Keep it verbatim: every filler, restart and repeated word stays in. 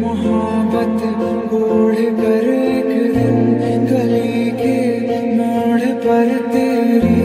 मोहब्बत ओढ़ कर एक दिन गली के मोड़ पर तेरी